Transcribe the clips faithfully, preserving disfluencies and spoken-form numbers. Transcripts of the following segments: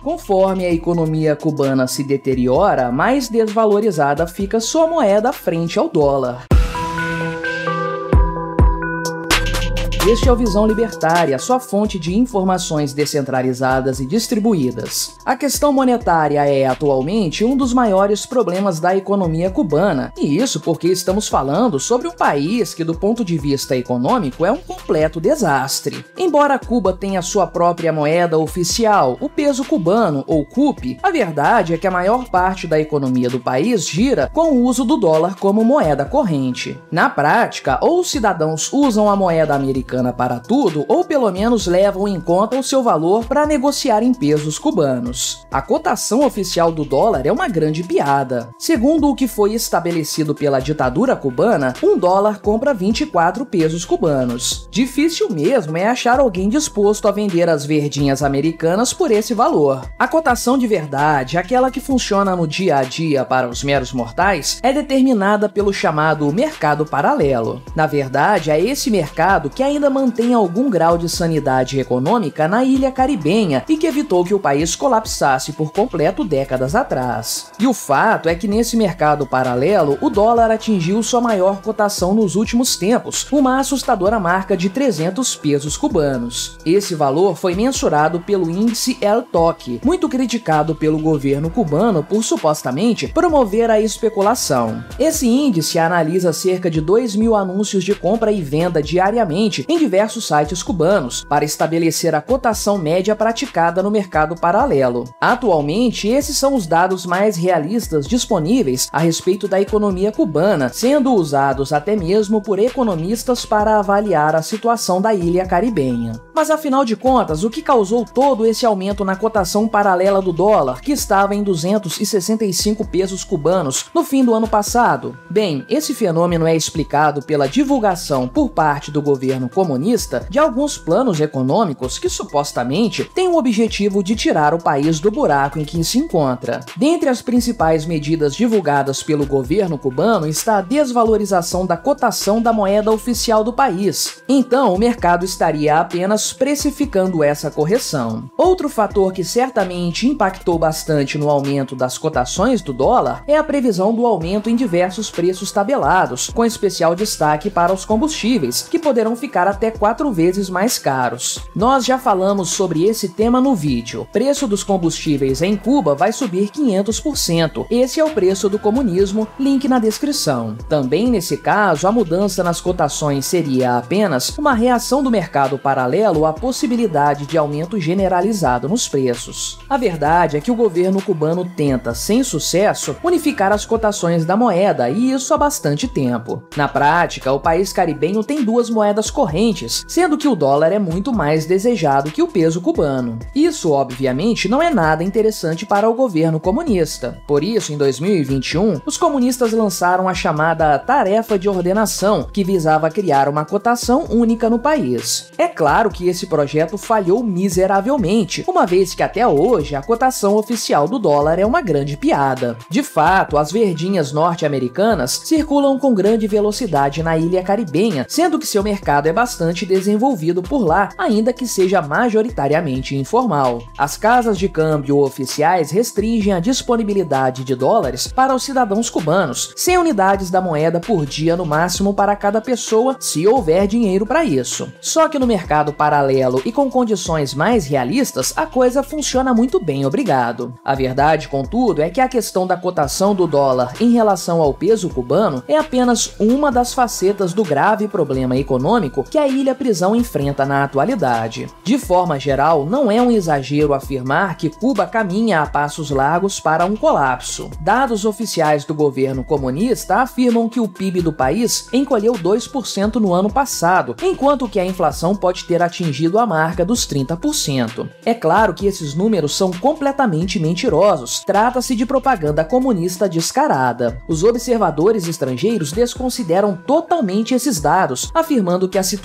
Conforme a economia cubana se deteriora, mais desvalorizada fica sua moeda frente ao dólar. Este é o Visão Libertária, sua fonte de informações descentralizadas e distribuídas. A questão monetária é, atualmente, um dos maiores problemas da economia cubana, e isso porque estamos falando sobre um país que, do ponto de vista econômico, é um completo desastre. Embora Cuba tenha sua própria moeda oficial, o peso cubano, ou CUP, a verdade é que a maior parte da economia do país gira com o uso do dólar como moeda corrente. Na prática, ou os cidadãos usam a moeda americana para tudo, ou pelo menos levam em conta o seu valor para negociar em pesos cubanos. A cotação oficial do dólar é uma grande piada. Segundo o que foi estabelecido pela ditadura cubana, um dólar compra vinte e quatro pesos cubanos. Difícil mesmo é achar alguém disposto a vender as verdinhas americanas por esse valor. A cotação de verdade, aquela que funciona no dia a dia para os meros mortais, é determinada pelo chamado mercado paralelo. Na verdade, é esse mercado que ainda mantém algum grau de sanidade econômica na ilha caribenha e que evitou que o país colapsasse por completo décadas atrás. E o fato é que nesse mercado paralelo, o dólar atingiu sua maior cotação nos últimos tempos, uma assustadora marca de trezentos pesos cubanos. Esse valor foi mensurado pelo índice El Toque, muito criticado pelo governo cubano por supostamente promover a especulação. Esse índice analisa cerca de dois mil anúncios de compra e venda diariamente em diversos sites cubanos, para estabelecer a cotação média praticada no mercado paralelo. Atualmente, esses são os dados mais realistas disponíveis a respeito da economia cubana, sendo usados até mesmo por economistas para avaliar a situação da ilha caribenha. Mas afinal de contas, o que causou todo esse aumento na cotação paralela do dólar, que estava em duzentos e sessenta e cinco pesos cubanos no fim do ano passado? Bem, esse fenômeno é explicado pela divulgação por parte do governo comunista de alguns planos econômicos que supostamente têm o objetivo de tirar o país do buraco em que se encontra. Dentre as principais medidas divulgadas pelo governo cubano está a desvalorização da cotação da moeda oficial do país. Então, o mercado estaria apenas precificando essa correção. Outro fator que certamente impactou bastante no aumento das cotações do dólar é a previsão do aumento em diversos preços tabelados, com especial destaque para os combustíveis, que poderão ficar até quatro vezes mais caros. Nós já falamos sobre esse tema no vídeo. O preço dos combustíveis em Cuba vai subir quinhentos por cento. Esse é o preço do comunismo, link na descrição. Também nesse caso, a mudança nas cotações seria apenas uma reação do mercado paralelo à possibilidade de aumento generalizado nos preços. A verdade é que o governo cubano tenta, sem sucesso, unificar as cotações da moeda, e isso há bastante tempo. Na prática, o país caribenho tem duas moedas correntes, sendo que o dólar é muito mais desejado que o peso cubano. Isso, obviamente, não é nada interessante para o governo comunista. Por isso, em dois mil e vinte e um, os comunistas lançaram a chamada Tarefa de Ordenação, que visava criar uma cotação única no país. É claro que esse projeto falhou miseravelmente, uma vez que até hoje a cotação oficial do dólar é uma grande piada. De fato, as verdinhas norte-americanas circulam com grande velocidade na ilha caribenha, sendo que seu mercado é bastante desenvolvido por lá, ainda que seja majoritariamente informal. As casas de câmbio oficiais restringem a disponibilidade de dólares para os cidadãos cubanos, cem unidades da moeda por dia no máximo para cada pessoa, se houver dinheiro para isso. Só que no mercado paralelo e com condições mais realistas, a coisa funciona muito bem, obrigado. A verdade, contudo, é que a questão da cotação do dólar em relação ao peso cubano é apenas uma das facetas do grave problema econômico que a ilha-prisão enfrenta na atualidade. De forma geral, não é um exagero afirmar que Cuba caminha a passos largos para um colapso. Dados oficiais do governo comunista afirmam que o P I B do país encolheu dois por cento no ano passado, enquanto que a inflação pode ter atingido a marca dos trinta por cento. É claro que esses números são completamente mentirosos, trata-se de propaganda comunista descarada. Os observadores estrangeiros desconsideram totalmente esses dados, afirmando que a situação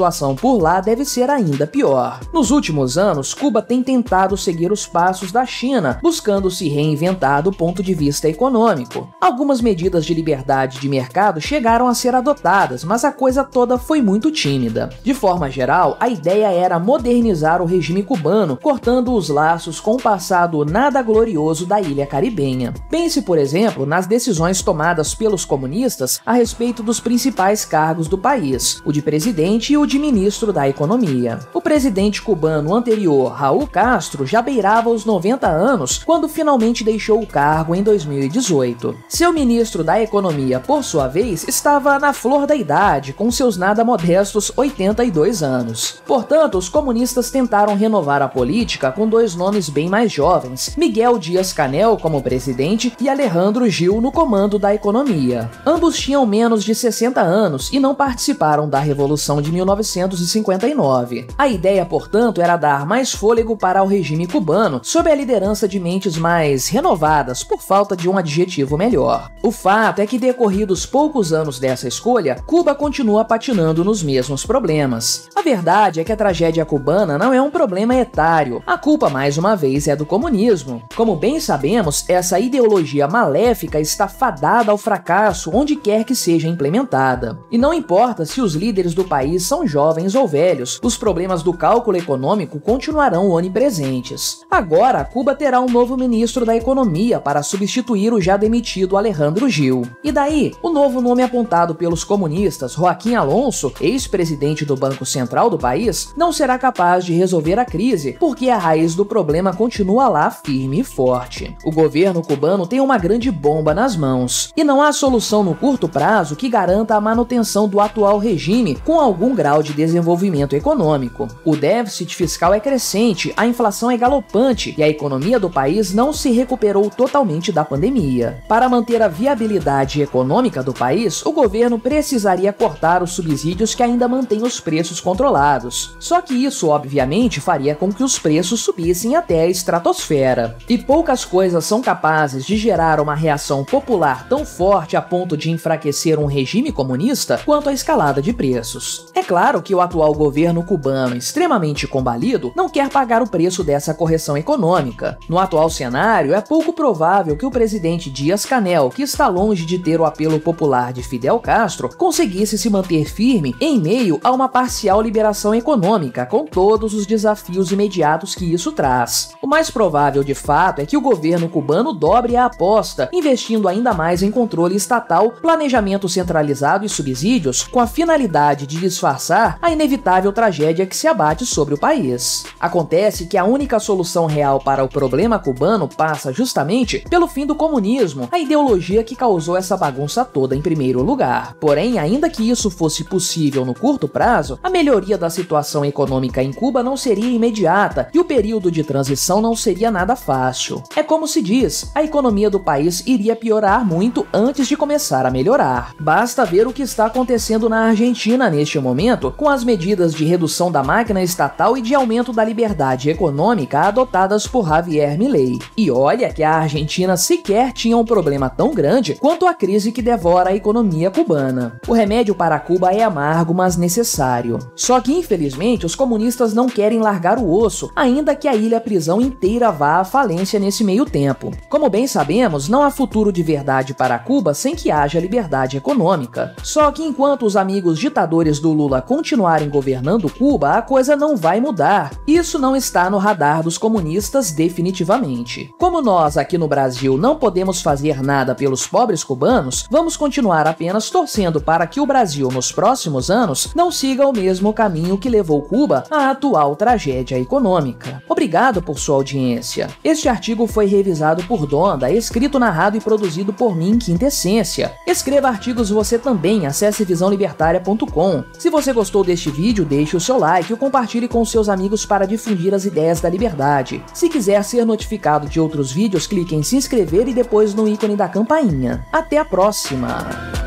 situação por lá deve ser ainda pior. Nos últimos anos, Cuba tem tentado seguir os passos da China, buscando se reinventar do ponto de vista econômico. Algumas medidas de liberdade de mercado chegaram a ser adotadas, mas a coisa toda foi muito tímida. De forma geral, a ideia era modernizar o regime cubano, cortando os laços com o passado nada glorioso da ilha caribenha. Pense, por exemplo, nas decisões tomadas pelos comunistas a respeito dos principais cargos do país, o de presidente e o de ministro da economia. O presidente cubano anterior, Raul Castro, já beirava os noventa anos quando finalmente deixou o cargo em dois mil e dezoito. Seu ministro da economia, por sua vez, estava na flor da idade, com seus nada modestos oitenta e dois anos. Portanto, os comunistas tentaram renovar a política com dois nomes bem mais jovens, Miguel Díaz-Canel como presidente e Alejandro Gil no comando da economia. Ambos tinham menos de sessenta anos e não participaram da Revolução de mil novecentos e cinquenta e nove. A ideia, portanto, era dar mais fôlego para o regime cubano, sob a liderança de mentes mais renovadas, por falta de um adjetivo melhor. O fato é que, decorridos poucos anos dessa escolha, Cuba continua patinando nos mesmos problemas. A verdade é que a tragédia cubana não é um problema etário. A culpa, mais uma vez, é do comunismo. Como bem sabemos, essa ideologia maléfica está fadada ao fracasso onde quer que seja implementada. E não importa se os líderes do país são jovens ou velhos, os problemas do cálculo econômico continuarão onipresentes. Agora, Cuba terá um novo ministro da economia para substituir o já demitido Alejandro Gil. E daí, o novo nome apontado pelos comunistas, Joaquim Alonso, ex-presidente do Banco Central do país, não será capaz de resolver a crise, porque a raiz do problema continua lá firme e forte. O governo cubano tem uma grande bomba nas mãos, e não há solução no curto prazo que garanta a manutenção do atual regime com algum grau de desenvolvimento econômico. O déficit fiscal é crescente, a inflação é galopante e a economia do país não se recuperou totalmente da pandemia. Para manter a viabilidade econômica do país, o governo precisaria cortar os subsídios que ainda mantêm os preços controlados. Só que isso, obviamente, faria com que os preços subissem até a estratosfera. E poucas coisas são capazes de gerar uma reação popular tão forte a ponto de enfraquecer um regime comunista quanto a escalada de preços. É claro que o atual governo cubano, extremamente combalido, não quer pagar o preço dessa correção econômica. No atual cenário, é pouco provável que o presidente Díaz-Canel, que está longe de ter o apelo popular de Fidel Castro, conseguisse se manter firme em meio a uma parcial liberação econômica, com todos os desafios imediatos que isso traz. O mais provável, de fato, é que o governo cubano dobre a aposta, investindo ainda mais em controle estatal, planejamento centralizado e subsídios, com a finalidade de disfarçar a inevitável tragédia que se abate sobre o país. Acontece que a única solução real para o problema cubano passa justamente pelo fim do comunismo, a ideologia que causou essa bagunça toda em primeiro lugar. Porém, ainda que isso fosse possível no curto prazo, a melhoria da situação econômica em Cuba não seria imediata e o período de transição não seria nada fácil. É como se diz, a economia do país iria piorar muito antes de começar a melhorar. Basta ver o que está acontecendo na Argentina neste momento, com as medidas de redução da máquina estatal e de aumento da liberdade econômica adotadas por Javier Milei. E olha que a Argentina sequer tinha um problema tão grande quanto a crise que devora a economia cubana. O remédio para Cuba é amargo, mas necessário. Só que, infelizmente, os comunistas não querem largar o osso, ainda que a ilha-prisão inteira vá à falência nesse meio tempo. Como bem sabemos, não há futuro de verdade para Cuba sem que haja liberdade econômica. Só que enquanto os amigos ditadores do Lula continuarem governando Cuba, a coisa não vai mudar. Isso não está no radar dos comunistas definitivamente. Como nós aqui no Brasil não podemos fazer nada pelos pobres cubanos, vamos continuar apenas torcendo para que o Brasil nos próximos anos não siga o mesmo caminho que levou Cuba à atual tragédia econômica. Obrigado por sua audiência. Este artigo foi revisado por Donda, escrito, narrado e produzido por mim, Quintessência. Escreva artigos você também, acesse visão libertária ponto com. Se você gostou deste vídeo, deixe o seu like e o compartilhe com seus amigos para difundir as ideias da liberdade. Se quiser ser notificado de outros vídeos, clique em se inscrever e depois no ícone da campainha. Até a próxima!